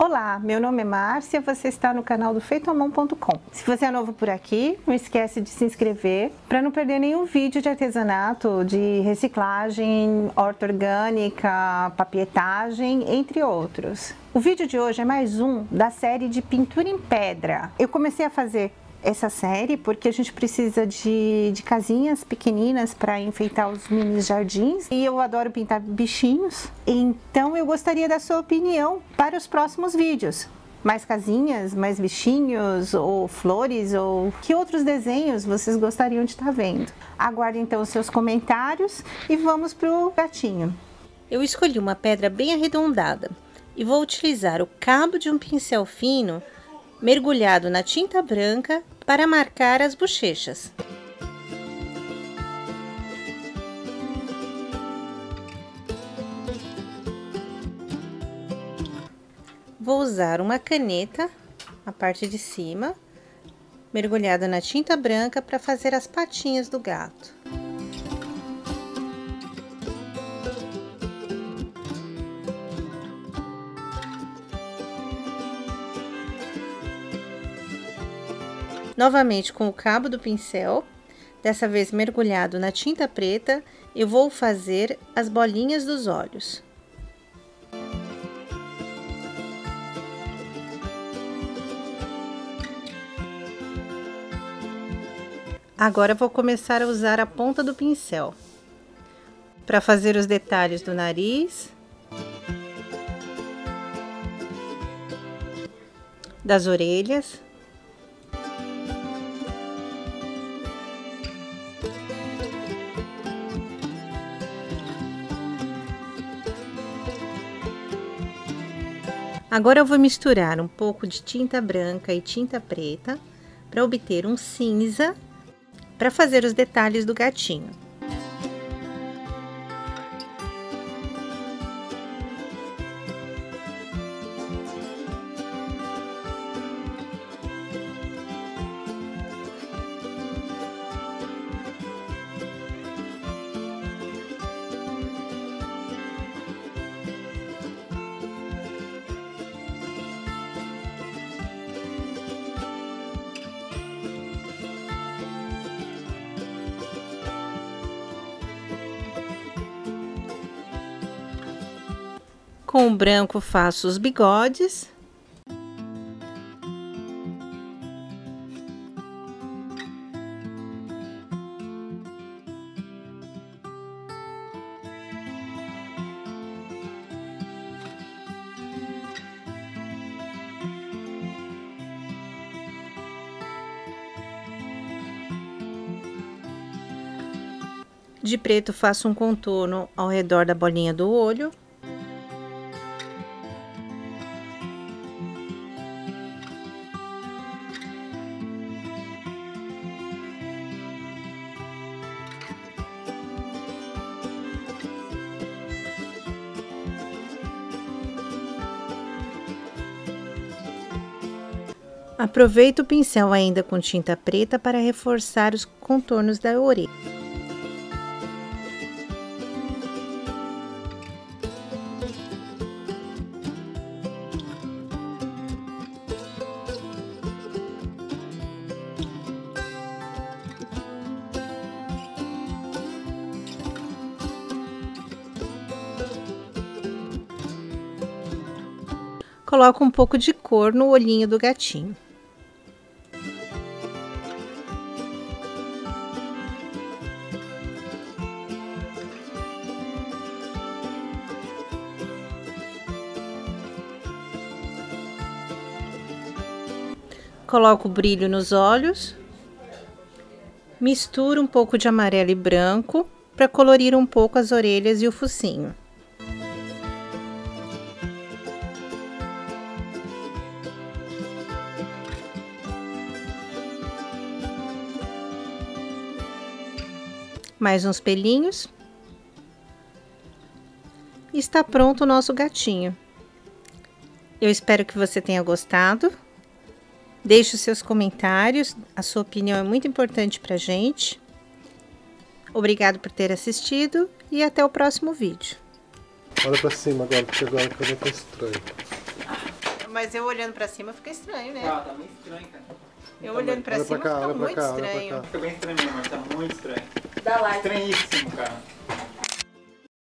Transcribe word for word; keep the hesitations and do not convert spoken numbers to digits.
Olá, meu nome é Márcia, você está no canal do feito à mão ponto com. Se você é novo por aqui, não esquece de se inscrever para não perder nenhum vídeo de artesanato, de reciclagem, horta orgânica, papietagem, entre outros. O vídeo de hoje é mais um da série de pintura em pedra. Eu comecei a fazer essa série porque a gente precisa de, de casinhas pequeninas para enfeitar os mini jardins e eu adoro pintar bichinhos, então eu gostaria da sua opinião para os próximos vídeos. Mais casinhas, mais bichinhos ou flores, ou que outros desenhos vocês gostariam de estar vendo? Aguarde então os seus comentários e vamos para o gatinho. Eu escolhi uma pedra bem arredondada e vou utilizar o cabo de um pincel fino mergulhado na tinta branca para marcar as bochechas. Vou usar uma caneta, a parte de cima, mergulhada na tinta branca para fazer as patinhas do gato. Novamente com o cabo do pincel, dessa vez mergulhado na tinta preta, eu vou fazer as bolinhas dos olhos. Agora vou começar a usar a ponta do pincel para fazer os detalhes do nariz, das orelhas, agora eu vou misturar um pouco de tinta branca e tinta preta para obter um cinza para fazer os detalhes do gatinho. Com o branco faço os bigodes. De preto faço um contorno ao redor da bolinha do olho. Aproveito o pincel ainda com tinta preta para reforçar os contornos da orelha. Coloco um pouco de cor no olhinho do gatinho. Coloco o brilho nos olhos, misturo um pouco de amarelo e branco para colorir um pouco as orelhas e o focinho. Mais uns pelinhos. E está pronto o nosso gatinho. Eu espero que você tenha gostado. Deixe os seus comentários, a sua opinião é muito importante pra gente. Obrigado por ter assistido e até o próximo vídeo. Olha pra cima agora, porque agora a câmera tá estranha. mas eu olhando pra cima fica estranho, né? Ah, tá meio estranho, cara. Eu olhando pra Olha cima pra cá, fica olha pra muito cá, olha pra estranho. cá. Fica bem estranho mesmo, mas tá muito estranho. Dá like. Estranhíssimo, cara.